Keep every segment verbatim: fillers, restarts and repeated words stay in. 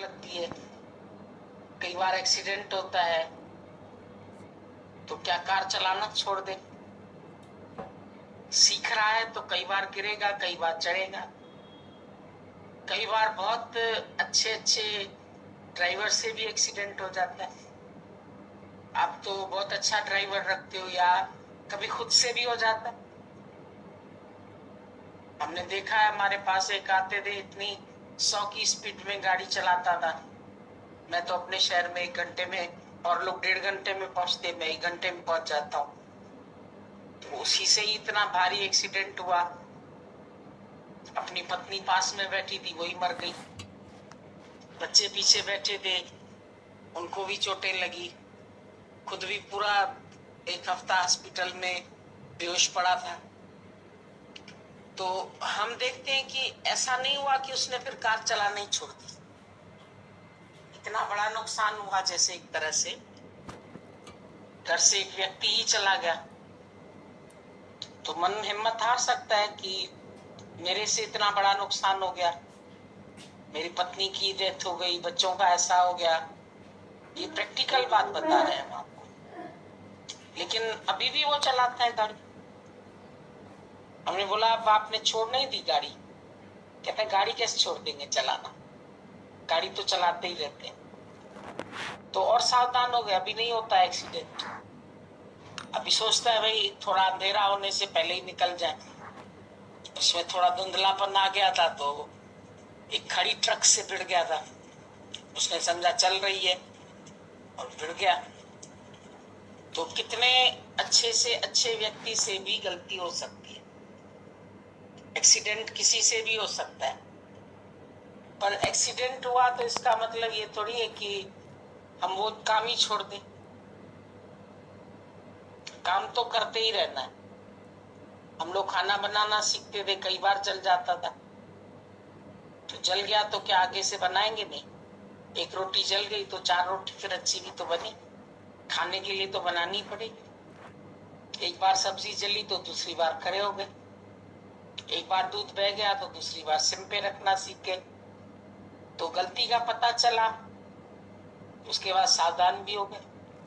लगती है, कई बार एक्सीडेंट होता है, तो क्या कार चलाना छोड़ दे? सीख रहा है तो कई बार गिरेगा, कई बार चढ़ेगा। कई बार बहुत अच्छे अच्छे ड्राइवर से भी एक्सीडेंट हो जाता है। आप तो बहुत अच्छा ड्राइवर रखते हो, या कभी खुद से भी हो जाता है। हमने देखा है, हमारे पास एक आते थे, इतनी सौ की स्पीड में गाड़ी चलाता था। मैं तो अपने शहर में एक घंटे में, और लोग डेढ़ घंटे में पहुंचते, मैं एक घंटे में पहुंच जाता हूँ। तो उसी से ही इतना भारी एक्सीडेंट हुआ। अपनी पत्नी पास में बैठी थी, वही मर गई। बच्चे पीछे बैठे थे, उनको भी चोटें लगी। खुद भी पूरा एक हफ्ता हॉस्पिटल में बेहोश पड़ा था। तो हम देखते हैं कि ऐसा नहीं हुआ कि उसने फिर कार चलाना ही छोड़ दी। इतना बड़ा नुकसान हुआ, जैसे एक तरह से घर से एक व्यक्ति ही चला गया। तो मन हिम्मत हार सकता है कि मेरे से इतना बड़ा नुकसान हो गया, मेरी पत्नी की डेथ हो गई, बच्चों का ऐसा हो गया। ये प्रैक्टिकल बात बता रहे हैं हम आपको। लेकिन अभी भी वो चलाता है गाड़ी। हमने बोला, अब आपने छोड़ नहीं दी गाड़ी? कहते हैं, गाड़ी कैसे छोड़ देंगे चलाना, गाड़ी तो चलाते ही रहते हैं। तो और सावधान हो गए, अभी नहीं होता एक्सीडेंट। अभी सोचता है भाई थोड़ा अंधेरा होने से पहले ही निकल जाए। उसमें थोड़ा धुंधलापन आ गया था, तो एक खड़ी ट्रक से भिड़ गया था। उसने समझा चल रही है और भिड़ गया। तो कितने अच्छे से अच्छे व्यक्ति से भी गलती हो सकती है। एक्सीडेंट किसी से भी हो सकता है, पर एक्सीडेंट हुआ तो इसका मतलब ये थोड़ी है कि हम वो काम ही छोड़ दें। काम तो करते ही रहना है। हम लोग खाना बनाना सीखते थे, कई बार जल जाता था। तो जल गया तो क्या आगे से बनाएंगे? नहीं। एक रोटी जल गई तो चार रोटी फिर अच्छी भी तो बनी, खाने के लिए तो बनानी पड़ेगी। एक बार सब्जी जली तो दूसरी बार खड़े हो गए। एक बार दूध बह गया तो दूसरी बार सिम पे रखना सीख गए। तो गलती का पता चला, उसके बाद सावधान भी हो गए।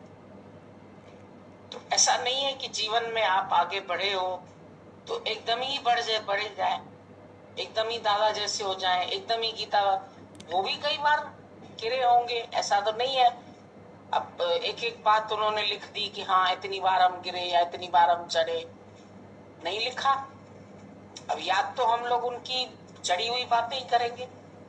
तो ऐसा नहीं है कि जीवन में आप आगे बढ़े हो तो एकदम ही बढ़ जाए बढ़े जाए एकदम ही दादा जैसे हो जाए, एकदम ही गीता। वो भी कई बार गिरे होंगे, ऐसा तो नहीं है। अब एक एक बात उन्होंने लिख दी कि हाँ इतनी बार हम गिरे या इतनी बार हम चढ़े, नहीं लिखा। अब याद तो हम लोग उनकी चढ़ी हुई बातें ही करेंगे।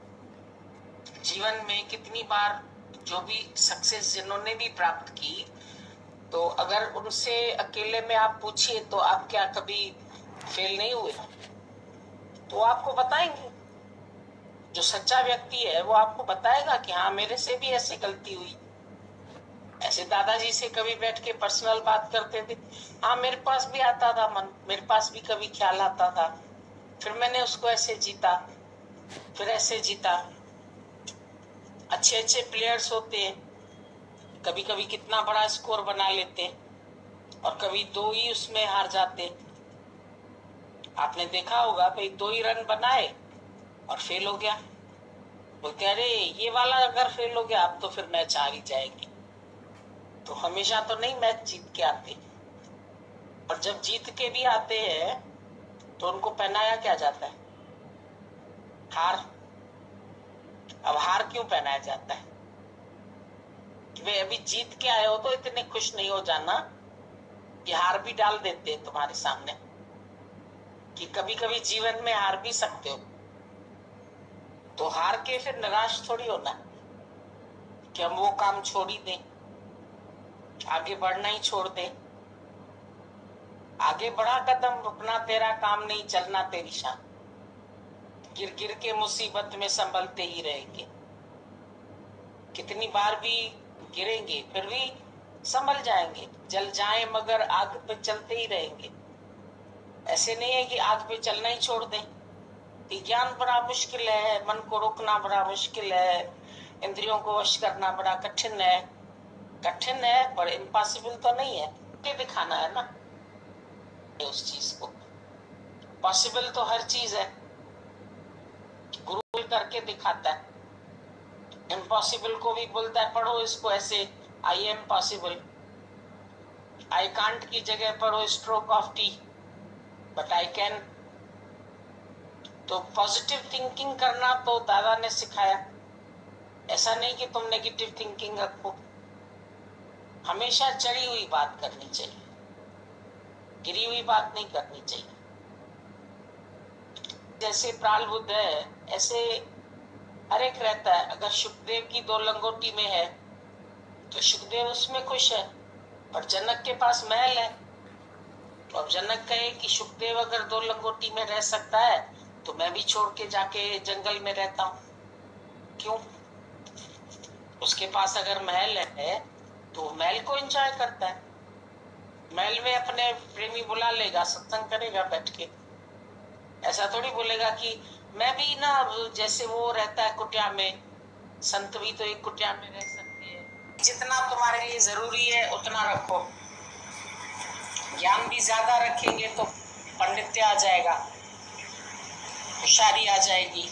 जीवन में कितनी बार जो भी सक्सेस जिन्होंने भी प्राप्त की, तो अगर उनसे अकेले में आप पूछिए तो आप क्या कभी फेल नहीं हुए? तो आपको बताएंगे। जो सच्चा व्यक्ति है वो आपको बताएगा कि हाँ मेरे से भी ऐसी गलती हुई। ऐसे दादाजी से कभी बैठ के पर्सनल बात करते थे, हाँ मेरे पास भी आता था मन, मेरे पास भी कभी ख्याल आता था, फिर मैंने उसको ऐसे जीता, फिर ऐसे जीता। अच्छे अच्छे प्लेयर्स होते हैं, कभी कभी कितना बड़ा स्कोर बना लेते हैं और कभी दो ही उसमें हार जाते हैं। आपने देखा होगा भाई, दो ही रन बनाए और फेल हो गया। बोलते अरे ये वाला अगर फेल हो गया अब तो फिर मैच हार ही जाएगी। तो हमेशा तो नहीं मैच जीत के आते, और जब जीत के भी आते हैं तो उनको पहनाया क्या जाता है? हार। अब हार क्यों पहनाया जाता है? कि भाई अभी जीत के आए हो तो इतने खुश नहीं हो जाना कि हार भी डाल देते हैं तुम्हारे सामने, कि कभी कभी जीवन में हार भी सकते हो। तो हार के फिर निराश थोड़ी होना कि हम वो काम छोड़ ही दें, आगे बढ़ना ही छोड़ दें। आगे बढ़ा कदम, रुकना तेरा काम नहीं, चलना तेरी शान। गिर गिर के मुसीबत में संभलते ही रहेंगे। कितनी बार भी गिरेंगे फिर भी संभल जाएंगे। जल जाए मगर आग पे चलते ही रहेंगे। ऐसे नहीं है कि आग पे चलना ही छोड़ दें। ज्ञान बड़ा मुश्किल है, मन को रोकना बड़ा मुश्किल है, इंद्रियों को वश करना बड़ा कठिन है। कठिन है पर इम्पॉसिबल तो नहीं है। के दिखाना है ना उस चीज को। पॉसिबल तो हर चीज है, गुरु करके दिखाता है। इम्पॉसिबल को भी बोलता है पढ़ो इसको ऐसे, I am possible. I can't की जगह पढ़ो stroke of T, but I can. तो पॉजिटिव थिंकिंग करना तो दादा ने सिखाया। ऐसा नहीं कि तुम नेगेटिव थिंकिंग रखो, हमेशा चढ़ी हुई बात करनी चाहिए, गिरी हुई बात नहीं करनी चाहिए। जैसे प्रालबुद्ध है ऐसे हर एक रहता है। अगर सुखदेव की दो लंगोटी में है तो सुखदेव उसमें खुश है, पर जनक के पास महल है। तो अब जनक कहे कि सुखदेव अगर दो लंगोटी में रह सकता है तो मैं भी छोड़ के जाके जंगल में रहता हूँ, क्यों? उसके पास अगर महल है तो महल को एंजॉय करता है, महल में अपने प्रेमी बुला लेगा, सत्संग करेगा बैठ के। ऐसा थोड़ी बोलेगा कि मैं भी ना जैसे वो रहता है कुटिया में, संत भी तो एक कुटिया में रह सकते हैं। जितना तुम्हारे लिए जरूरी है उतना रखो। ज्ञान भी ज्यादा रखेंगे तो पंडित्य आ जाएगा, होशियारी आ जाएगी,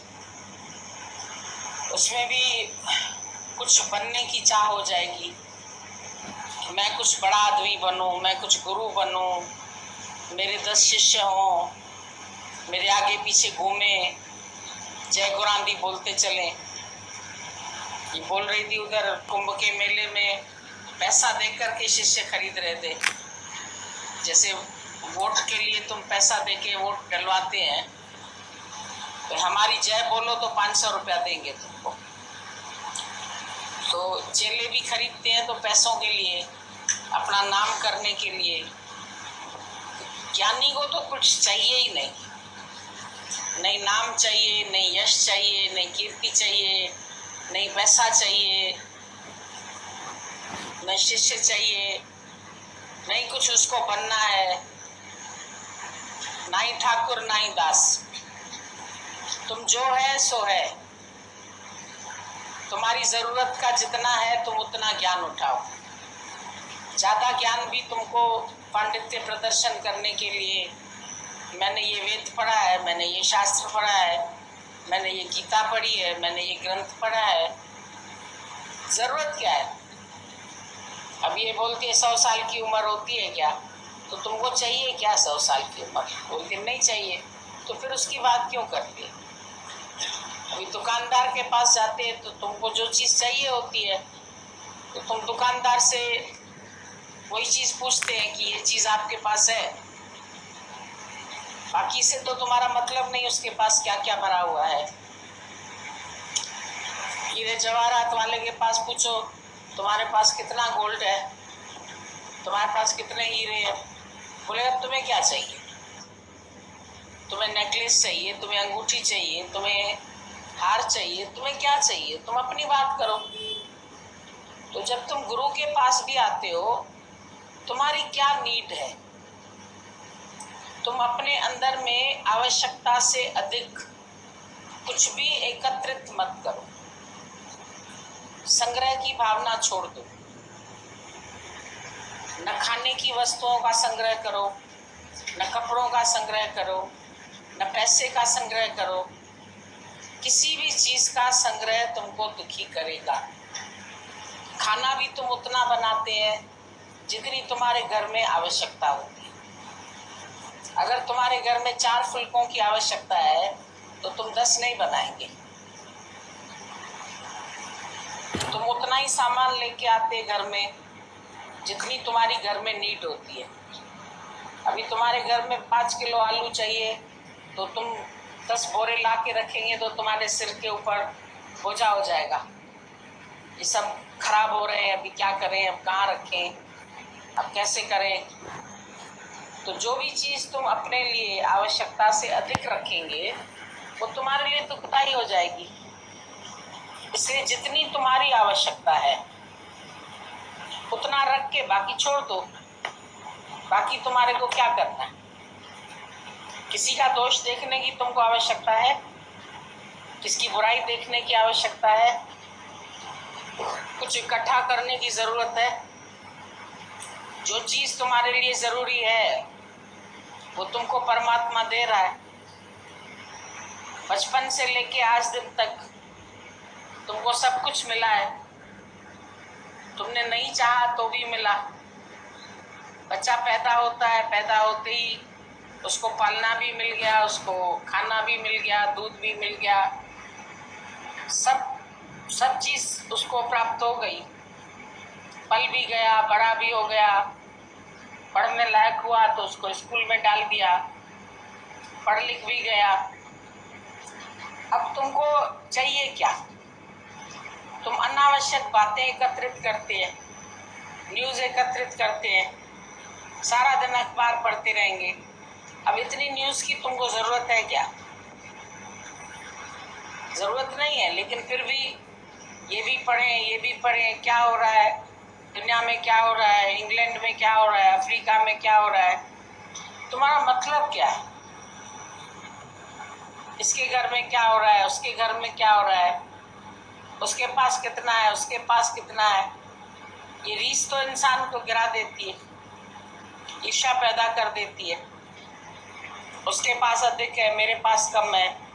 उसमें भी कुछ बनने की चाह हो जाएगी। मैं कुछ बड़ा आदमी बनूं, मैं कुछ गुरु बनूं, मेरे दस शिष्य हों, मेरे आगे पीछे घूमे, जय गुरांदी बोलते चले। ये बोल रही थी उधर कुंभ के मेले में पैसा देकर के शिष्य खरीद रहे थे। जैसे वोट के लिए तुम पैसा देके वोट डलवाते हैं, तो हमारी जय बोलो तो पाँच सौ रुपया देंगे तुमको। तो चेले भी खरीदते हैं तो पैसों के लिए, अपना नाम करने के लिए। ज्ञानी को तो कुछ चाहिए ही नहीं, नहीं नाम चाहिए, नहीं यश चाहिए, नहीं कीर्ति चाहिए, नहीं पैसा चाहिए, नहीं शिष्य चाहिए, नहीं कुछ उसको बनना है, ना ही ठाकुर ना ही दास। तुम जो है सो है। तुम्हारी जरूरत का जितना है तुम उतना ज्ञान उठाओ। ज्यादा ज्ञान भी तुमको पांडित्य प्रदर्शन करने के लिए, मैंने ये वेद पढ़ा है, मैंने ये शास्त्र पढ़ा है, मैंने ये गीता पढ़ी है, मैंने ये ग्रंथ पढ़ा है, जरूरत क्या है? अब ये बोलती है सौ साल की उम्र होती है क्या? तो तुमको चाहिए क्या सौ साल की उम्र? बोलती नहीं चाहिए, तो फिर उसकी बात क्यों करती है? अभी दुकानदार के पास जाते हैं तो तुमको जो चीज चाहिए होती है, तो तुम दुकानदार से वही चीज पूछते हैं कि ये चीज आपके पास है। बाकी से तो तुम्हारा मतलब नहीं उसके पास क्या क्या भरा हुआ है। हीरे जवाहरात वाले के पास पूछो तुम्हारे पास कितना गोल्ड है, तुम्हारे पास कितने हीरे हैं। बोलेगा तुम्हें क्या चाहिए? तुम्हें नेकलेस चाहिए, तुम्हें अंगूठी चाहिए, तुम्हें हार चाहिए, तुम्हें क्या चाहिए? तुम अपनी बात करो। तो जब तुम गुरु के पास भी आते हो, तुम्हारी क्या नीड है? तुम अपने अंदर में आवश्यकता से अधिक कुछ भी एकत्रित मत करो। संग्रह की भावना छोड़ दो। न खाने की वस्तुओं का संग्रह करो, न कपड़ों का संग्रह करो, न पैसे का संग्रह करो। किसी भी चीज का संग्रह तुमको दुखी करेगा। खाना भी तुम उतना बनाते हैं जितनी तुम्हारे घर में आवश्यकता होती है। अगर तुम्हारे घर में चार फुलकों की आवश्यकता है तो तुम दस नहीं बनाएंगे। तुम उतना ही सामान लेके आते घर में जितनी तुम्हारी घर में नीड होती है। अभी तुम्हारे घर में पाँच किलो आलू चाहिए तो तुम दस बोरे ला के रखेंगे तो तुम्हारे सिर के ऊपर बोझा हो जाएगा। ये सब खराब हो रहे हैं, अभी क्या करें, अब कहाँ रखें, अब कैसे करें। तो जो भी चीज तुम अपने लिए आवश्यकता से अधिक रखेंगे वो तुम्हारे लिए दुखदाई हो जाएगी। इसलिए जितनी तुम्हारी आवश्यकता है उतना रख के बाकी छोड़ दो। बाकी तुम्हारे को क्या करना है? किसी का दोष देखने की तुमको आवश्यकता है? किसकी बुराई देखने की आवश्यकता है? कुछ इकट्ठा करने की जरूरत है? जो चीज तुम्हारे लिए जरूरी है वो तुमको परमात्मा दे रहा है। बचपन से लेके आज दिन तक तुमको सब कुछ मिला है, तुमने नहीं चाहा तो भी मिला। बच्चा पैदा होता है, पैदा होते ही उसको पालना भी मिल गया, उसको खाना भी मिल गया, दूध भी मिल गया, सब सब चीज उसको प्राप्त हो गई। पल भी गया, बड़ा भी हो गया, पढ़ने लायक हुआ तो उसको स्कूल में डाल दिया, पढ़ लिख भी गया। अब तुमको चाहिए क्या? तुम अनावश्यक बातें एकत्रित करते हैं, न्यूज एकत्रित करते हैं, सारा दिन अखबार पढ़ते रहेंगे। अब इतनी न्यूज की तुमको जरूरत है क्या? जरूरत नहीं है, लेकिन फिर भी ये भी पढ़ें, ये भी पढ़ें, क्या हो रहा है दुनिया में, क्या हो रहा है इंग्लैंड में, क्या हो रहा है अफ्रीका में, क्या हो रहा है। तुम्हारा मतलब क्या है? इसके घर में क्या हो रहा है, उसके घर में क्या हो रहा है, उसके पास कितना है, उसके पास कितना है। ये रीस तो इंसान को गिरा देती है, ईर्ष्या पैदा कर देती है। उसके पास अधिक है, मेरे पास कम है।